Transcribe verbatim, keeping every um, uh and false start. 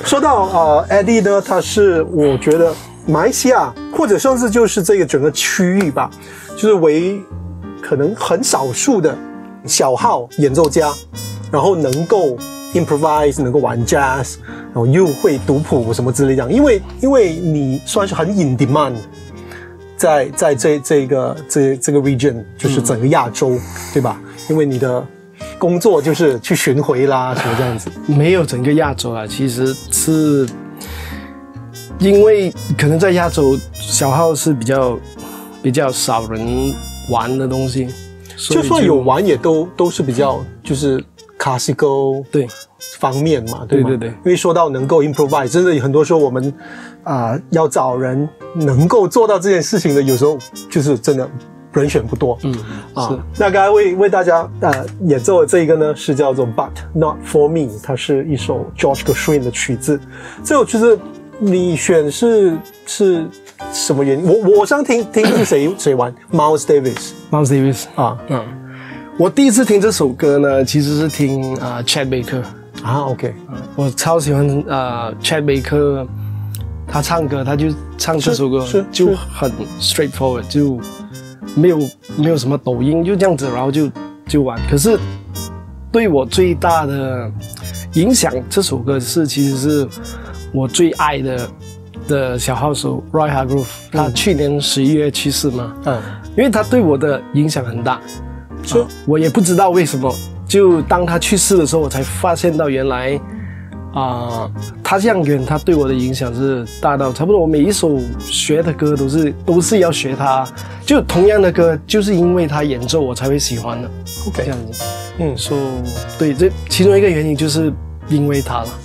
说到呃 Eddie 呢，他是我觉得马来西亚或者甚至就是这个整个区域吧，就是为可能很少数的小号演奏家，然后能够 improvise， 能够玩 jazz， 然后又会读谱什么之类的。因为因为你算是很 in demand， 在在这这个这这个 region， 就是整个亚洲，嗯、对吧？因为你的工作就是去巡回啦，什么这样子。 没有整个亚洲啊，其实是因为可能在亚洲小号是比较比较少人玩的东西， 就算有玩也都都是比较就是 classical 对方面嘛，对吗？ 对对对。 因为说到能够 improvise， 真的很多时候我们啊、呃、要找人能够做到这件事情的，有时候就是真的人选不多。嗯啊，是。那刚才为为大家呃演奏的这一个呢是叫做 But Not For Me， 它是一首 George Gershwin 的曲子。这首曲子你选是是什么原因？我我想听听是谁谁玩 Miles Davis。Miles Davis 啊，嗯，我第一次听这首歌呢，其实是听啊、呃、Chet Baker 啊 ，OK，、 嗯、我超喜欢啊、呃、Chet Baker， 他唱歌他就唱这首歌就很 straightforward， 就没有没有什么抖音，就这样子，然后就就玩。可是对我最大的影响，这首歌是其实是我最爱的的小号手 Roy Hargrove， 他去年十一月去世嘛，嗯，因为他对我的影响很大，就、啊、我也不知道为什么，就当他去世的时候，我才发现到原来啊、呃，他这样远，他对我的影响是大到差不多我每一首学的歌都是都是要学他，就同样的歌，就是因为他演奏我才会喜欢的 ，OK， 这样子，嗯，说、so, 对，这其中一个原因就是因为他了。